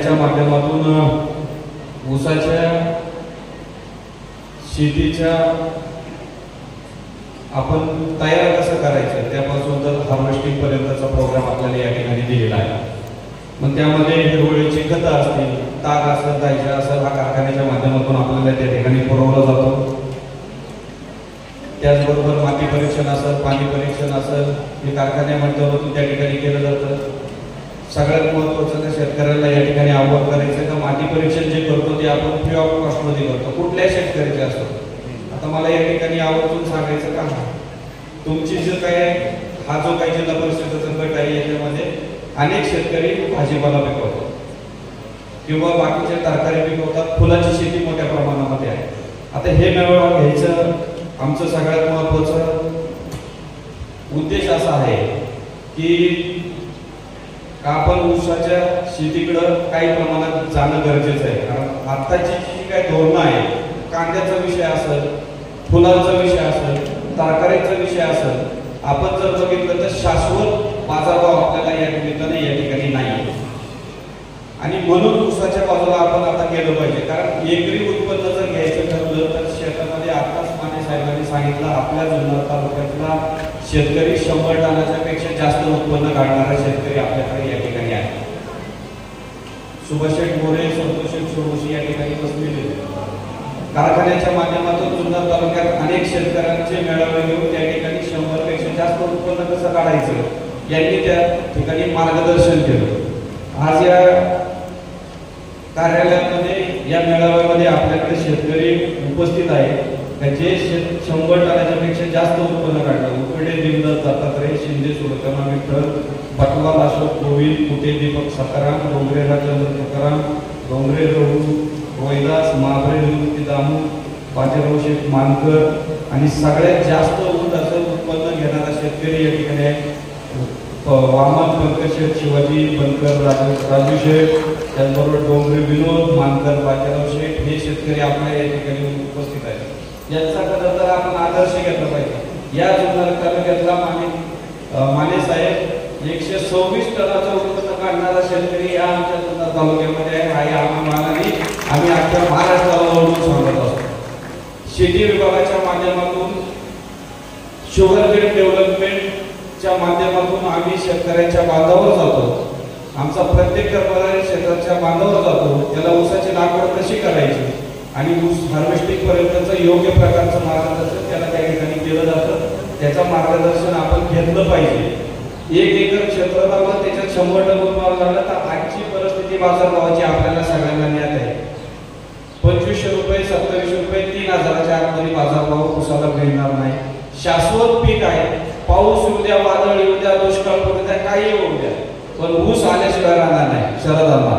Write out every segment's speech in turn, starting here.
कारखान्याच्या माध्यमातून ऊसाच्या शेतीच्या आपण तयार कसं करायचं त्यापासून तर हार्वेस्टिंग पर्यंतचा प्रोग्राम आपल्याला या ठिकाणी दिलेला आहे। मग त्यामध्ये हिरवळीची खतं असतील, ताग असेल, दायचा असेल, हा कारखान्याच्या माध्यमातून आपल्याला त्या ठिकाणी पुरवला जातो। त्याचबरोबर माती परीक्षण असेल, पाणी परीक्षण असेल, हे कारखान्यामाध्यमातून त्या ठिकाणी केलं जातं। सगळ्यात महत्त्वाचं तर शेतकऱ्याला या ठिकाणी आव्हान करायचं का माती परीक्षण जे करतो ते आपण फ्री ऑफ कॉस्टमध्ये करतो, कुठल्या शेतकऱ्याचे असतो। आता मला या ठिकाणी आवर्जून सांगायचं का तुमची जो काय हा जो काही जिल्हा परिषदेचा गट आहे याच्यामध्ये अनेक शेतकरी भाजीपाला पिकवतात किंवा बाकीचे तरकारी पिकवतात, फुलाची शेती मोठ्या प्रमाणामध्ये आहे। आता हे मेळावा घ्यायचं आमचं सगळ्यात महत्त्वाचं उद्देश असा आहे की आपण ऊसाच्या शेतीकडं काही प्रमाणात जाणं गरजेचं आहे। कारण आत्ताची जी काही धोरणं आहे, कांद्याचा विषय असेल, फुलांचा विषय असेल, तरकारीचा विषय असेल, आपण जर बघितलं तर शाश्वत बाजारभाव आपल्याला या निमित्ताने या ठिकाणी नाही आणि म्हणून ऊसाच्या बाजूला आपण आता गेलं पाहिजे। कारण एकरी उत्पन्न जर घ्यायचं ठरवलं तर शेतामध्ये आताच माने साहेबांनी सांगितलं आपल्या जुन्नर तालुक्यातला शेतकरी 100 टनाच्या पेक्षा जास्त उत्पन्न काढणारा शेतकरी आपल्याकडे या ठिकाणी आहे। सुभाष मोरे, संतोष सोमोशी या ठिकाणी बसलेले कारखान्याच्या माध्यमातून जुन्नर तालुक्यात अनेक शेतकऱ्यांचे मेळावे घेऊन त्या ठिकाणी 100 पेक्षा जास्त उत्पन्न कसं काढायचं यांनी त्या ठिकाणी मार्गदर्शन केलं। आज या कार्यालयामध्ये या मेळाव्यामध्ये आपल्याकडे शेतकरी उपस्थित आहेत जे 100 टनाच्या पेक्षा जास्त उत्पन्न काढतात। उकडे दिवदास दत्तात्रय, शिंदे सुरकमा विठ्ठल, बटवाल अशोक गोविंद, कुटे दीपक सकाराम, डोंगरे राजेंद्र तुकाराम, डोंगरे रहू, रोहिदास, महाबळे निवृत्ती दामू, बाजीराव शेठ मानकर आणि सगळ्यात जास्त ऊसाचं उत्पन्न घेणारा शेतकरी या ठिकाणी आहे वामन पंकज शेठ, शिवाजी बनकर, राजू शेठ, त्याचबरोबर डोंगरे विनोद मानकर, बाजीराव शेठ हे शेतकरी आपल्या या ठिकाणी उपस्थित आहेत। यांचा खरं तर आपण आदर्श घेतला पाहिजे। या जुन्नर तालुक्यातला माने साहेब 126 टनाचं उत्पन्न काढणारा शेतकरी या आमच्या जुन्नर तालुक्यामध्ये आहे। आम्ही अख्ख्या महाराष्ट्राला ओळखून सांगत असतो। शेती विभागाच्या माध्यमातून शुगर केअर डेव्हलपमेंटच्या माध्यमातून आम्ही शेतकऱ्यांच्या बांधावर जातो। आमचा प्रत्येक कर्मचारी शेताच्या बांधावर जातो, त्याला ऊसाची लागवड कशी करायची आणि ऊस हार्वेस्टिंग पर्यंतचं योग्य प्रकारचं मार्गदर्शन त्याला त्या ठिकाणी केलं जातं। त्याचं मार्गदर्शन आपण घेतलं पाहिजे। 1 एकर क्षेत्रफळावर त्याच्यात 100 टन उत्पादन झालं तर आजची परिस्थिती बाजारभावाची आपल्याला सगळ्यांना ज्ञात आहे। 2500 रुपये, 2700 रुपये, 3000च्या आतमध्ये बाजारभाव ऊसाला मिळणार नाही। शाश्वत पीक आहे, पाऊस येऊ द्या, वादळ येऊ द्या, दुष्काळ पडू द्या, काही येऊ द्या, पण ऊस आल्याशिवाय राहणार नाही। शरदांना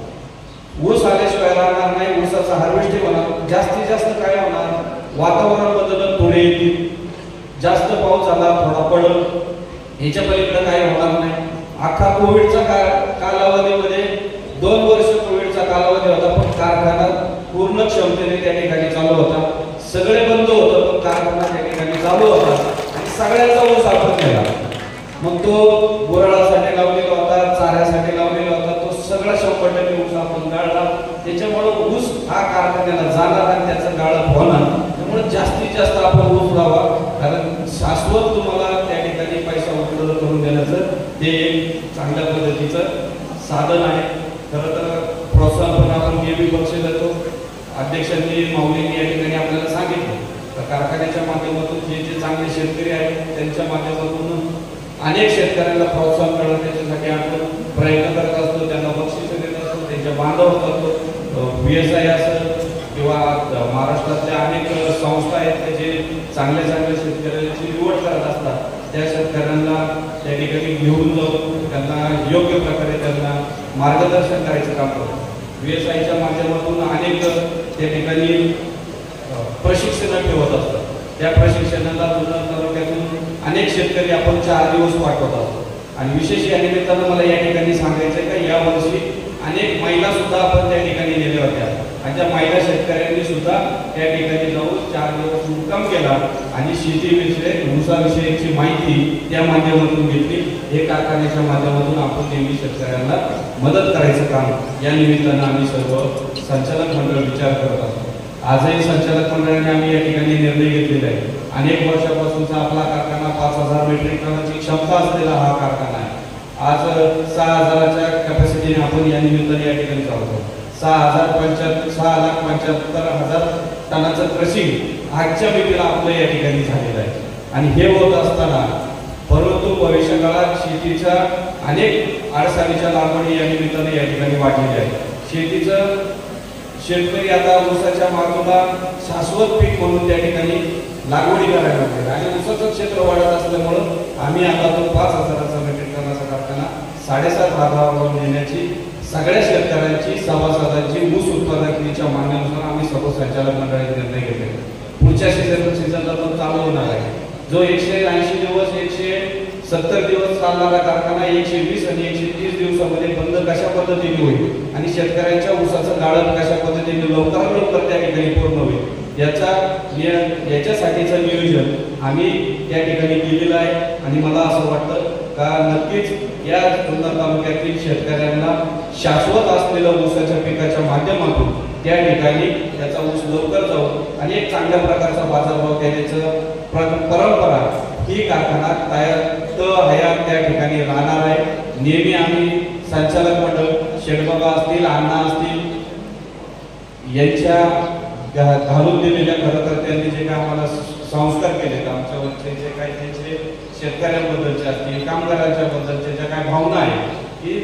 ऊस आल्याशिवाय राहणार नाही। ऊसाचा हार्वेस्टिंग होणार, जास्तीत जास्त काय होणार, वातावरण बदलत थोडे येतील, जास्त पाऊस झाला थोडा पडल, ह्याच्या पलीकडे काय होणार नाही। अख्खा कोविडचा कालावधीमध्ये 2 वर्ष कोविडचा कालावधी होता, पण कारखाना पूर्ण क्षमतेने त्या ठिकाणी चालू होता। सगळे बंद होतं पण कारखाना त्या ठिकाणी चालू होता आणि सगळ्यांचा ऊस आपण केला। मग तो गुराळासाठी लावलेला होता, चाऱ्यासाठी लावलेला होता, तो सगळा 100% ऊस आपण गाळला। त्याच्यामुळे ऊस हा कारखान्याला जाणार आणि त्याचं गाळप होणार। त्यामुळे जास्तीत जास्त आपण ऊस लावा, कारण शाश्वत तुम्हाला त्या ठिकाणी पैसा उपलब्ध करून देण्याचं ते एक चांगल्या पद्धतीचं साधन आहे। खरं तर प्रोत्साहन पण आपण नेहमी बक्षीस देतो। अध्यक्षांनी माऊलींनी या ठिकाणी आपल्याला सांगितलं तर कारखान्याच्या माध्यमातून जे चांगले शेतकरी आहेत त्यांच्या माध्यमातून अनेक शेतकऱ्यांना प्रोत्साहन करणं त्याच्यासाठी आपण प्रयत्न करत असतो, त्यांना बक्षीस देत असतो, त्यांच्या बांधावर करतो। VSI असेल किंवा महाराष्ट्रातल्या अनेक संस्था आहेत जे चांगल्या शेतकऱ्यांची निवड करत असतात, त्या शेतकऱ्यांना त्या ठिकाणी घेऊन जाऊन त्यांना योग्य प्रकारे त्यांना मार्गदर्शन करायचं काम करतो। VSIच्या माध्यमातून अनेक त्या ठिकाणी प्रशिक्षण ठेवत असतात। त्या प्रशिक्षणाला जुन्नर तालुक्यातून अनेक शेतकरी आपण 4 दिवस पाठवत असतो आणि विशेष या निमित्तानं मला या ठिकाणी सांगायचं आहे का यावर्षी अनेक महिला सुद्धा आपण त्या ठिकाणी नेल्या होत्या आणि त्या महिला शेतकऱ्यांनी सुद्धा त्या ठिकाणी जाऊन 4 दिवस मुक्काम केला आणि शेतीविषयी ऊसाविषयीची माहिती त्या माध्यमातून घेतली. हे कारखान्याच्या माध्यमातून आपण नेहमी शेतकऱ्यांना मदत करायचं काम या निमित्तानं आम्ही सर्व संचालक मंडळ विचार करत असतो. आजही संचालक मंडळाने आम्ही या ठिकाणी निर्णय घेतलेला आहे. अनेक वर्षापासूनचा आपला कारखाना 5000 मेट्रिक टनाची क्षमता असलेला हा कारखाना आहे. आज 6000च्या कॅपॅसिटीने आपण या निमित्ताने या ठिकाणी चालतो. 6,75,000 टनाचं क्रशिंग आजच्या मितीला आपलं या ठिकाणी झालेलं आहे. आणि हे होत असताना परंतु भविष्य काळात शेतीच्या अनेक अडचणीच्या लागवडी या निमित्ताने या ठिकाणी वाढलेल्या आहेत. शेतीचं शेतकरी आता ऊसाच्या मागूला शाश्वत पीक म्हणून त्या ठिकाणी लागवडी करायला लागले आणि ऊसाचं क्षेत्र वाढत असल्यामुळं आम्ही आता तो 5,000चा मेट्रिक टनाचा कारखाना 7,500वर नेण्याची सगळ्या शेतकऱ्यांची सभासदांची ऊस उत्पादकीच्या मागण्यानुसार आम्ही सर्व संचालक मंडळाने निर्णय घेतले. पुढच्या सीझनला तो चालू होणार आहे. जो 180 दिवस 170 दिवस चालणारा कारखाना 120 आणि 130 दिवसामध्ये बंद कशा पद्धतीने होईल आणि शेतकऱ्यांच्या ऊसाचं गाळप कशा पद्धतीने लवकरात लवकर त्या ठिकाणी पूर्ण होईल याच्यासाठीचं नियोजन आम्ही त्या ठिकाणी केलेलं आहे. आणि मला असं वाटतं का नक्कीच या जुन्नर तालुक्यातील शेतकऱ्यांना शाश्वत असलेलं ऊसाच्या पिकाच्या माध्यमातून त्या ठिकाणी त्याचा ऊस लवकर जाऊन आणि एक चांगल्या प्रकारचा बाजारभाव देण्याचं परंपरा ही कारखाना हयात त्या ठिकाणी राहणार आहे. नेहमी आम्ही संचालक मंडळ शेडबाबा असतील अण्णा असतील यांच्या घालून दिलेल्या खरं तर त्यांनी जे काय आम्हाला संस्कार केलेत आमच्यावरचे जे काही त्यांचे शेतकऱ्यांबद्दलचे असतील कामगारांच्या बद्दलचे ज्या काही भावना आहेत की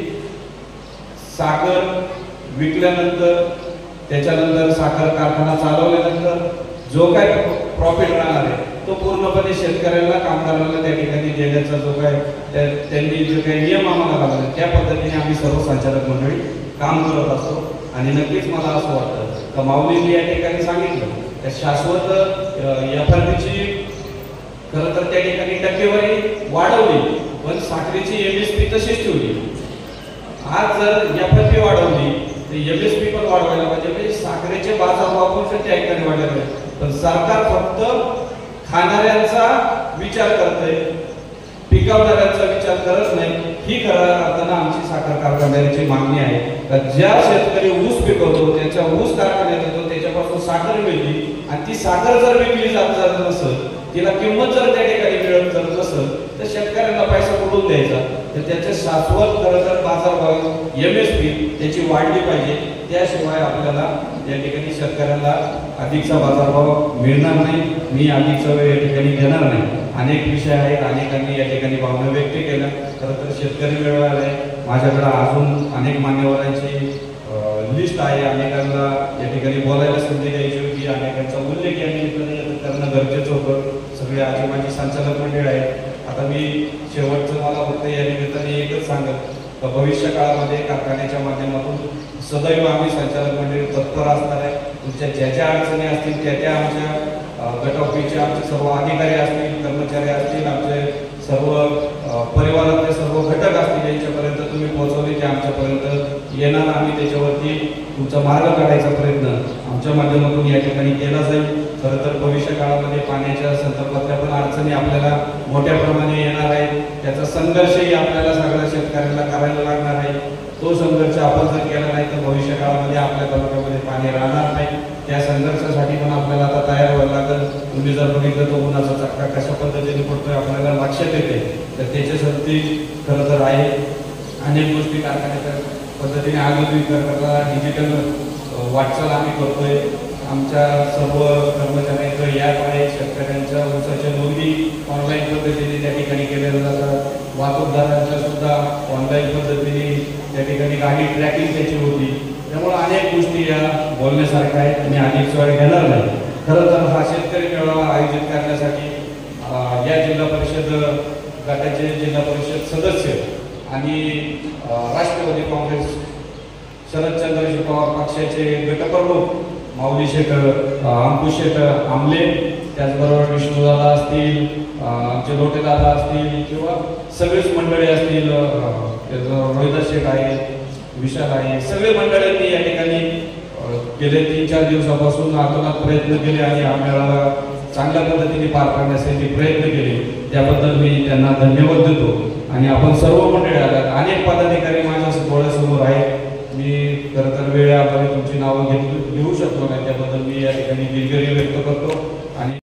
साखर विकल्यानंतर त्याच्यानंतर साखर कारखाना चालवल्यानंतर जो काय प्रॉफिट राहणार आहे तो पूर्णपणे शेतकऱ्यांना कामगारांना त्या ठिकाणी देण्याचा जो काय त्यांनी जे काही नियम आम्हाला लावले त्या पद्धतीने आम्ही सर्व संचालक मंडळी काम करत असतो. आणि नक्कीच मला असं वाटतं का माऊलींनी या ठिकाणी सांगितलं त्या शाश्वत FRP खरं तर त्या ठिकाणी टक्केवारी वाढवली पण साखरेची MSP तशीच ठेवली. आज जर FRP वाढवली तर MSP पण वाढवायला पाहिजे. म्हणजे साखरेचे बाजारभाव पण त्या ठिकाणी वाढले पाहिजे. पण सरकार फक्त खाणाऱ्यांचा विचार करते पिकवणाऱ्यांचा विचार करत नाही. ही खऱ्या अर्थानं आमची साखर कारखान्यांची मागणी आहे. ज्या शेतकरी ऊस पिकवतो त्याच्या ऊस कारखान्यात येतो त्याच्यापासून साखर मिळते आणि ती साखर जर विकली जात नसेल तिला किंमत जर त्या ठिकाणी मिळत जर नसेल तर शेतकऱ्यांना पैसा कुठून द्यायचा. तर त्याचे शाश्वत खरं तर बाजारभाव MSP त्याची वाढली पाहिजे. त्याशिवाय आपल्याला या ठिकाणी शेतकऱ्याला अधिकचा बाजारभाव मिळणार नाही. मी अधिकचा वेळ या ठिकाणी घेणार नाही. अनेक विषय आहेत अनेकांनी या ठिकाणी भावना व्यक्त केल्या. खरं तर शेतकरी मेळावा आहे माझ्याकडे अजून अनेक मान्यवरांची लिस्ट आहे. अनेकांना या ठिकाणी बोलायला संधी द्यायची होती. अनेकांचा उल्लेख या निमित्ताने करणं गरजेचं होतं. सगळे आजी माझी संचालक मंडळ आहेत. आता मी शेवटचं मला फक्त या निमित्ताने एकच सांगत भविष्य काळामध्ये कारखान्याच्या माध्यमातून सदैव आम्ही संचालक मंडळी तत्पर असणार आहे. तुमच्या ज्या ज्या अडचणी असतील त्या त्या आमच्या गट ऑफिसचे आमचे सर्व अधिकारी असतील कर्मचारी असतील आमचे सर्व परिवारातले सर्व घटक असतील यांच्यापर्यंत तुम्ही पोहोचवले की आमच्यापर्यंत येणार. आम्ही त्याच्यावरती तुमचा मार्ग काढायचा प्रयत्न आमच्या माध्यमातून या ठिकाणी केला जाईल. खरं तर भविष्य काळामध्ये पाण्याच्या संदर्भातल्या पण अडचणी आपल्याला मोठ्या प्रमाणे येणार आहेत. त्याचा संघर्षही आपल्याला सगळ्या शेतकऱ्यांना करायला लागणार आहे. तो संघर्ष आपण जर केला नाही तर भविष्य काळामध्ये आपल्या तालुक्यामध्ये पाणी राहणार नाही. त्या संघर्षासाठी पण आपल्याला आता तयार व्हायला लागेल. तुम्ही जर बघितलं तो उन्हाचा चटका कशा पद्धतीने पडतोय आपल्याला लक्षात येते. तर त्याच्यासाठी खरं तर आहे अनेक गोष्टी कारखान्याच्या पद्धतीने आधुनिक करता डिजिटल वाटचाल आम्ही करतोय. आमच्या सर्व कर्मचाऱ्यांचं याप आहे. शेतकऱ्यांच्या ऊसाच्या नोंदी ऑनलाईन पद्धतीने त्या ठिकाणी केल्या जातात. वाहतूकदारांच्या सुद्धा ऑनलाईन पद्धतीने त्या ठिकाणी गाडी ट्रॅकिंग त्याची होती. त्यामुळे अनेक गोष्टी या बोलण्यासारख्या आहेत. मी अनेक वेळ घेणार नाही. खरं तर हा शेतकरी मेळावा आयोजित करण्यासाठी या जिल्हा परिषद गटाचे जिल्हा परिषद सदस्य आणि राष्ट्रवादी काँग्रेस शरदचंद्रजी पवार पक्षाचे गटप्रमुख माऊली शेठ अंकुश शेठ आमले त्याचबरोबर विष्णुदादा असतील आमचे लोटेदादा असतील किंवा सगळीच मंडळी असतील रोहिदास शेठ आहेत विशाल आहे, सगळे मंडळांनी या ठिकाणी गेले 3-4 दिवसापासून आतोनात प्रयत्न केले आणि हा मेळावा चांगल्या पद्धतीने पार पाडण्यासाठी प्रयत्न केले, त्याबद्दल मी त्यांना धन्यवाद देतो. आणि आपण सर्व मंडळी आलात, अनेक पदाधिकारी माझ्या डोळ्यासमोर आहेत. मी खरं तर वेळेअभावी तुमची नावं घेऊ शकतो नाही, त्याबद्दल मी या ठिकाणी दिलगिरी व्यक्त करतो. आणि